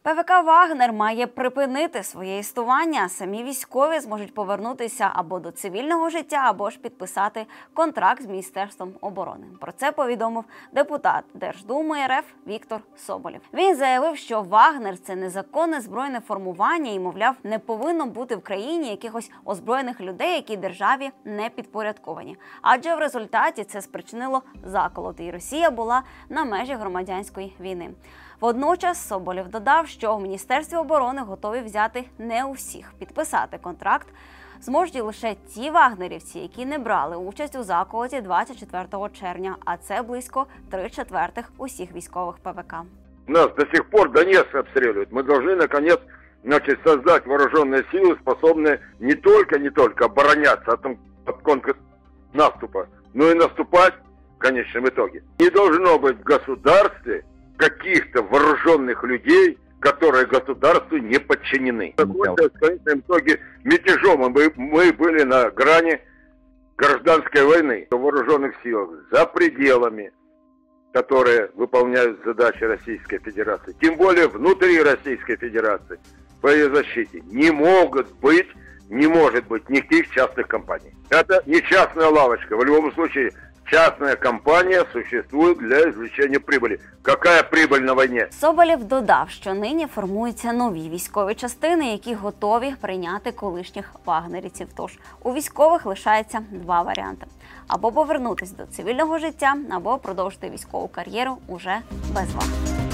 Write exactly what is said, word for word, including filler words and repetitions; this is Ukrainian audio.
ПВК «Вагнер» має припинити своє існування. Самі військові зможуть повернутися або до цивільного життя, або ж підписати контракт з Міністерством оборони. Про це повідомив депутат Держдуми РФ Віктор Соболєв. Він заявив, що «Вагнер» – це незаконне збройне формування і, мовляв, не повинно бути в країні якихось озброєних людей, які державі не підпорядковані. Адже в результаті це спричинило заколот, і Росія була на межі громадянської війни. Водночас Соболєв додав, що в Міністерстві оборони готові взяти не усіх. Підписати контракт зможуть лише ті вагнерівці, які не брали участь у заколоті двадцять четвертого червня, а це близько три четвертих усіх військових ПВК. Нас до сих пор Донецк обстреливают. Мы должны, наконец, значит, создать вооруженные силы, способные не только, не только обороняться от, от контрнаступа, но и наступать в конечном итоге. Не должно быть в государстве каких-то вооруженных людей, которые государству не подчинены. В конечном итоге мятежом мы, мы были на грани гражданской войны. В вооруженных силах за пределами, которые выполняют задачи Российской Федерации, тем более внутри Российской Федерации, по ее защите, не могут быть, не может быть никаких частных компаний. Это не частная лавочка. В любом случае, частная компания существует для извлечения прибыли. Какая прибыль на війні? Соболєв додав, що нині формуються нові військові частини, які готові прийняти колишніх вагнерівців. Тож у військових лишається два варіанти: або повернутися до цивільного життя, або продовжити військову кар'єру уже без вагнерів.